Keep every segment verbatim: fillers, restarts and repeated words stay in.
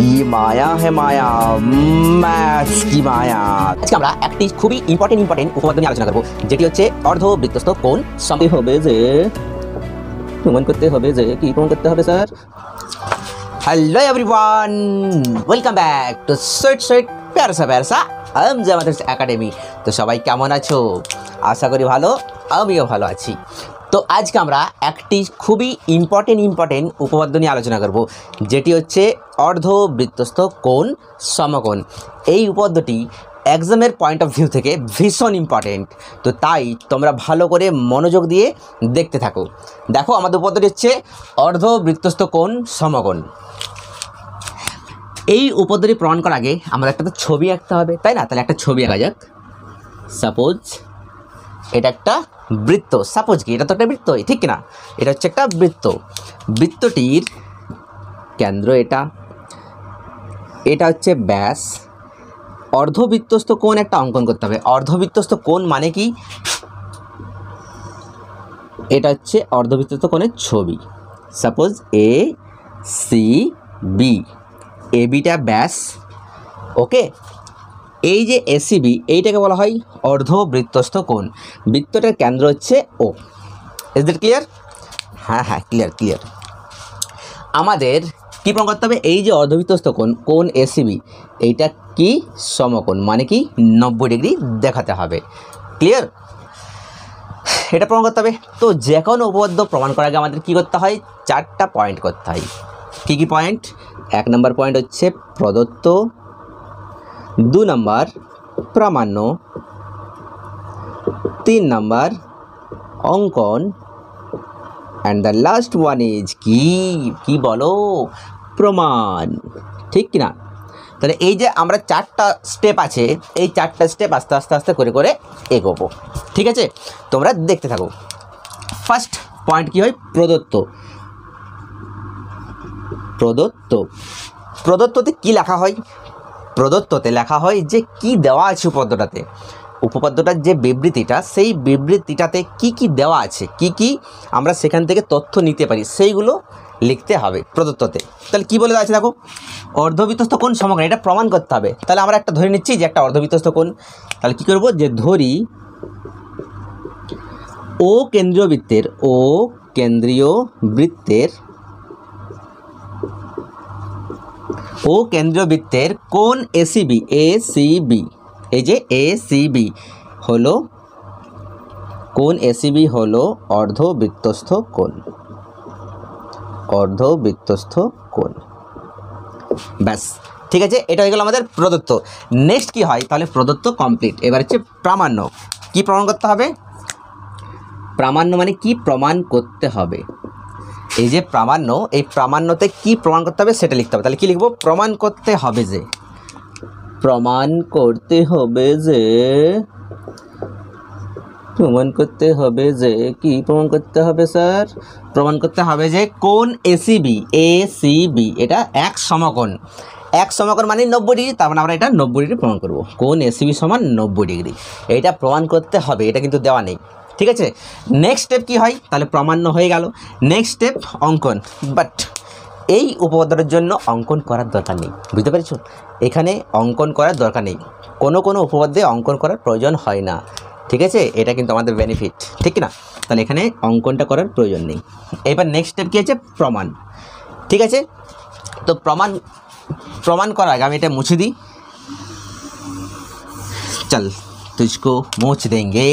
কি মায়া হে মায়া, ম্যাথ কি মায়া। আজকে আমরা একটি খুবই ইম্পর্টেন্ট ইম্পর্টেন্ট উপপাদ্য নিয়ে আলোচনা করব, যেটি হচ্ছে অর্ধবৃত্তস্থ কোণ করতে হবে যে প্রমাণ করতে হবে যে কি প্রমাণ করতে হবে sir. Hello everyone, welcome back to सुइट सुइट प्यारा सा प्यारा सा আমজা ম্যাথস একাডেমি। তো সবাই কেমন আছো? আশা করি ভালো, আমিও ভালো আছি। তো আজকে আমরা একটি খুবই ইম্পর্টেন্ট ইম্পর্টেন্ট উপপাদ্য নিয়ে আলোচনা করব, যেটি হচ্ছে অর্ধবৃত্তস্থ কোণ সমকোণ। এই উপপাদ্যটি এক্সামের পয়েন্ট অফ ভিউ থেকে ভীষণ ইম্পর্টেন্ট, তো তাই তোমরা ভালো করে মনোযোগ দিয়ে দেখতে থাকো। দেখো, আমাদের উপপাদ্যটি হচ্ছে অর্ধবৃত্তস্থ কোণ সমকোণ। এই উপপাদ্যটি প্রমাণ করার আগে আমাদের একটা তো ছবি আঁকতে হবে, তাই না? তাহলে একটা ছবি আঁকা যাক। সাপোজ এটা একটা বৃত্ত। সাপোজ কি, এটা তো একটা বৃত্ত, ঠিক কিনা? এটা হচ্ছে একটা বৃত্ত। বৃত্তটির কেন্দ্র এটা, এটা হচ্ছে ব্যাস। অর্ধবৃত্তস্থ কোণ একটা অঙ্কন করতে হবে। অর্ধবৃত্তস্থ কোণ মানে কি? এটা হচ্ছে অর্ধবৃত্তস্থ কোণের ছবি। Suppose A C B, A বিটা ব্যাস, ওকে। এই যে এসিবি, এইটাকে বলা হয় অর্ধবৃত্তস্থ কোণ। বৃত্তটার কেন্দ্র হচ্ছে ও। Is that clear? হ্যাঁ হ্যাঁ, ক্লিয়ার ক্লিয়ার। আমাদের কী প্রমাণ করতে হবে? এই যে অর্ধবৃত্তস্থ কোণ, কোণ এসিবি, এইটা কি সমকোণ, মানে কি নব্বই ডিগ্রি দেখাতে হবে। ক্লিয়ার? এটা প্রমাণ করতে হবে। তো যে কোনো উপপাদ্য প্রমাণ করার আগে আমাদের কী করতে হয়? চারটা পয়েন্ট করতে হয়। কী কী পয়েন্ট? এক নম্বর পয়েন্ট হচ্ছে প্রদত্ত, দু নম্বর প্রামাণ্য, তিন নম্বর অঙ্কন, and the last one is কি কি বলো? প্রমাণ। ঠিক কিনা? তাহলে এই যে আমরা চারটা স্টেপ আছে, এই চারটা স্টেপ আস্তে আস্তে আস্তে করে করে এগোবো। ঠিক আছে, তোমরা দেখতে থাকো। ফার্স্ট পয়েন্ট কি হয়? প্রদত্ত। প্রদত্ত প্রদত্ততে কি লেখা হয়? প্রদত্ততে লেখা হয় যে কি দেওয়া আছে উপপাদ্যটাতে। উপপাদ্যটার যে বিবৃতিটা, সেই বিবৃতিটাতে কি কি দেওয়া আছে, কি কি আমরা সেখান থেকে তথ্য নিতে পারি, সেইগুলো লিখতে হবে প্রদত্ততে। তাহলে কি বলে দেওয়া আছে দেখো, অর্ধবৃত্তস্থ কোণ সমকোণ, এটা প্রমাণ করতে হবে। তাহলে আমরা একটা ধরে নিচ্ছি যে একটা অর্ধবৃত্তস্থ কোণ। তাহলে কি করব? যে ধরি ও কেন্দ্রীয় বৃত্তের, ও কেন্দ্রীয় বৃত্তের ও কেন্দ্রীয় বৃত্তের কোণ এসিবি, এ সি বি, এই যে এ সি বি হলো কোণ এসিবি হলো অর্ধবৃত্তস্থ কোণ। অর্ধবৃত্তস্থ কোণ, ব্যাস। ঠিক আছে, এটা হয়ে গেল আমাদের প্রদত্ত। নেক্সট কি হয়? তাহলে প্রদত্ত কমপ্লিট। এবার হচ্ছে প্রামাণ্য। কি প্রমাণ করতে হবে? প্রামাণ্য মানে কি প্রমাণ করতে হবে? এই যে প্রামাণ্য, এই প্রামাণ্যতে কি প্রমাণ করতে হবে সেটা লিখতে হবে। তাহলে কি লিখবো? প্রমাণ করতে হবে যে, প্রমাণ করতে হবে যে, প্রমাণ করতে হবে যে, কি প্রমাণ করতে হবে স্যার? প্রমাণ করতে হবে যে কোণ এসিবি, এ সি বি এটা এক সমকোণ। এক সমকোণ মানে নব্বই ডিগ্রি, তার মানে আমরা এটা নব্বই ডিগ্রি প্রমাণ করব। কোণ এসিবি সমান নব্বই ডিগ্রি, এটা প্রমাণ করতে হবে। এটা কিন্তু দেওয়া নেই। ঠিক আছে, নেক্সট স্টেপ কি হয়? তাহলে প্রামাণ্য হয়ে গেল। নেক্সট স্টেপ অঙ্কন। বাট এই উপপাদ্যটার জন্য অঙ্কন করার দরকার নেই, বুঝতে পেরেছো? এখানে অঙ্কন করার দরকার নেই। কোনো কোনো উপপাদ্যে অঙ্কন করার প্রয়োজন হয় না। ঠিক আছে, এটা কিন্তু আমাদের বেনিফিট, ঠিক না? তাহলে এখানে অঙ্কনটা করার প্রয়োজন নেই। এবার নেক্সট স্টেপ কী আছে? প্রমাণ। ঠিক আছে, তো প্রমাণ প্রমাণ করার আগে আমি এটা মুছে দিই। চল তুঝকো মুছ দেঙ্গে,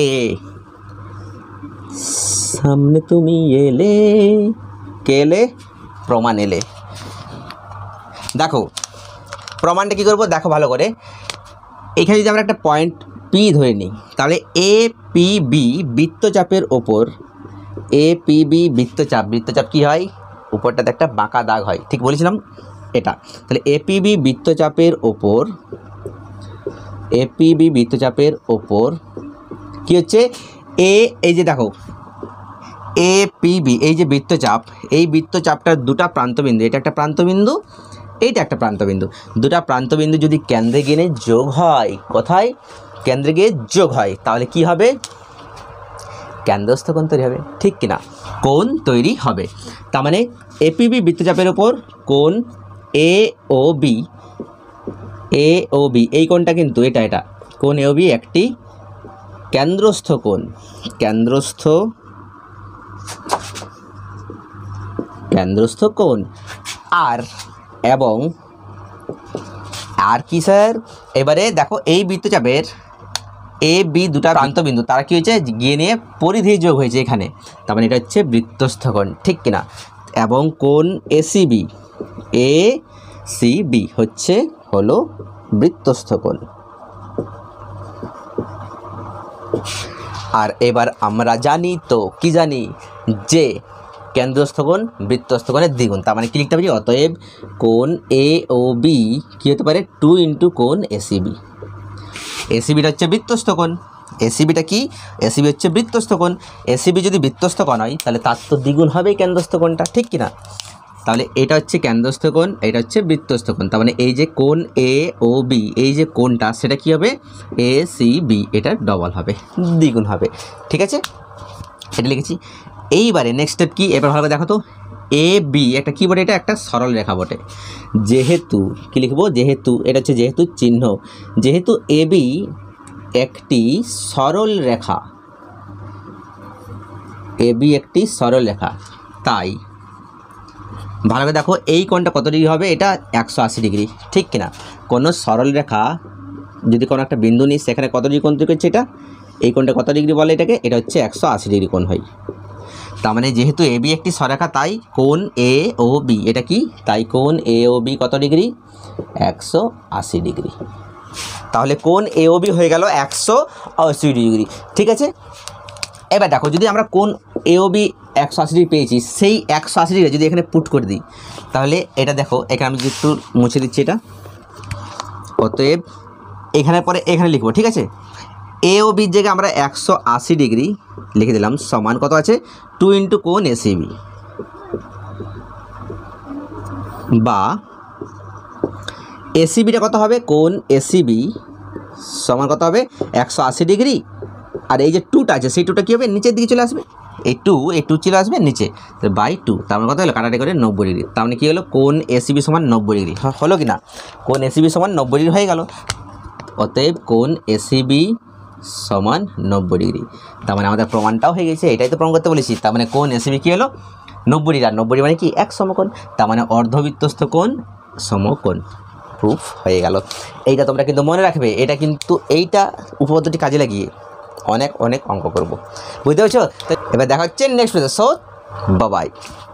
সামনে তুমি এলে, কে এলে? প্রমাণ এলে। দেখো প্রমাণটা কী করবো, দেখো ভালো করে। এখানে যদি আমরা একটা পয়েন্ট পি ধরে নিই, তাহলে এ পি বি বৃত্তচাপের ওপর, এ পি বি বৃত্তচাপ, বৃত্তচাপ কী হয়? উপরটাতে একটা বাঁকা দাগ হয়, ঠিক বলেছিলাম এটা। তাহলে এ পি বি বৃত্তচাপের ওপর, এ পি বি বৃত্তচাপের ওপর কী হচ্ছে? এ, এই যে দেখো এ পি বি, এই যে বৃত্তচাপ, এই বৃত্তচাপটার দুটা প্রান্তবিন্দু, এটা একটা প্রান্তবিন্দু, এইটা একটা প্রান্তবিন্দু। দুটা প্রান্তবিন্দু যদি কেন্দ্রে গিয়ে যোগ হয়, কোথায়? কেন্দ্রে গিয়ে যোগ হয়, তাহলে কি হবে? কেন্দ্রস্থ কোণ তৈরি হবে, ঠিক কিনা? কোণ তৈরি হবে। তার মানে এপিবি বৃত্তচাপের ওপর কোণ এ ও বি, এ ও বি এই কোণটা কিন্তু এটা এটা কোণ এ ও বি একটি কেন্দ্রস্থ কোণ, কেন্দ্রস্থ কেন্দ্রস্থ কোণ। আর এবং আর কি স্যার, এবারে দেখো এই বৃত্তচাপের এ বি দুটা প্রান্তবিন্দু তারা কি হয়েছে গিয়ে নিয়ে পরিধি যোগ হয়েছে এখানে, তার মানে এটা হচ্ছে বৃত্তস্থ কোণ, ঠিক কিনা। এবং কোণ এসিবি, এ সি বি হচ্ছে হলো বৃত্তস্থ কোণ। আর এবার আমরা জানি তো কি জানি যে কেন্দ্রস্থ কোণ বৃত্তস্থ কোণের দ্বিগুণ, তার মানে কি লিখতে পারি, অতএব কোণ এ ও বি কী হতে পারে, টু ইন্টু কোণ এসিবি। এসিবিটা হচ্ছে বৃত্তস্থ কোণ, এসিবিটা কি, এসিবি হচ্ছে বৃত্তস্থ কোণ। এসিবি যদি বৃত্তস্থ কোণ হয় তাহলে তার তো দ্বিগুণ হবেই কেন্দ্রস্থ কোণটা, ঠিক কিনা। তাহলে এটা হচ্ছে কেন্দ্রস্থ কোণ, এটা হচ্ছে বৃত্তস্থ কোণ, তার মানে এই যে কোণ এ ও বি এই যে কোণটা সেটা কি হবে, এ সি বি, এটা ডবল হবে, দ্বিগুণ হবে, ঠিক আছে, এটা লিখেছি। এইবারে নেক্সট স্টেপ কি, এবার ভালো দেখো তো, এ বি একটা কী বটে, এটা একটা সরল রেখা বটে, যেহেতু কি লিখবো, যেহেতু এটা হচ্ছে যেহেতু চিহ্ন, যেহেতু এ বি একটি সরল রেখা, এ বি একটি সরল রেখা, তাই ভালো করে দেখো এই কোণটা কত ডিগ্রি হবে, এটা একশো আশি ডিগ্রি, ঠিক কিনা। কোনো সরল রেখা যদি কোনো একটা বিন্দু নিই সেখানে কত ডিগ্রি কোণ তৈরি করছে, এটা এই কোণটা কত ডিগ্রি বলে এটাকে, এটা হচ্ছে একশো আশি ডিগ্রি কোণ হয়। তার মানে যেহেতু এ বি একটি সরেখা তাই কোণ এ ও বি এটা কি, তাই কোণ এ ও বি কত ডিগ্রি, একশো আশি ডিগ্রি। তাহলে কোণ এ ও বি হয়ে গেল একশো আশি ডিগ্রি, ঠিক আছে। এবার দেখো যদি আমরা কোণ এ ও বি একশো আশি ডিগ্রি পেয়েছি, সেই একশো আশি ডিগ্রি যদি এখানে পুট করে দিই তাহলে এটা দেখো, এখানে আমি একটু মুছে দিচ্ছি এটা, অতএব এখানে পরে এখানে লিখবো, ঠিক আছে। এ ও বির জায়গায় আমরা একশো আশি ডিগ্রি লিখে দিলাম, সমান কত আছে, টু ইন্টু কোণ এসিবি, বা এসিবিটা কত হবে, কোণ এসিবি সমান কত হবে, একশো আশি ডিগ্রি, আর এই যে টুটা আছে সেই টুটা কী হবে, নিচের দিকে চলে আসবে, এই টু এই টু চলে আসবে নিচে, বাই টু, তার মানে কত হলো, কাটাটি করে নব্বই ডিগ্রি, তার মানে কী হলো, কোণ এসিবি সমান নব্বই ডিগ্রি হলো কি না, কোণ এসিবি সমান নব্বই ডিগ্রি হয়ে গেল। অতএব কোণ এসিবি সমান নব্বই ডিগ্রি, তার মানে আমাদের প্রমাণটাও হয়ে গেছে, এটাই তো প্রমাণ করতে বলেছি। তার মানে কোণ এসিবি কী হলো, নব্বই ডিগ্রি, আর নব্বই ডিগ্রি মানে কি, এক সমকোণ, তার মানে অর্ধবৃত্তস্থ কোণ সমকোণ, প্রুফ হয়ে গেল। এইটা তোমরা কিন্তু মনে রাখবে, এটা কিন্তু এইটা উপপাদ্যটি কাজে লাগিয়ে অনেক অনেক অঙ্ক করব, বুঝতে পারছো। তো এবার দেখা হচ্ছে next video, so bye by.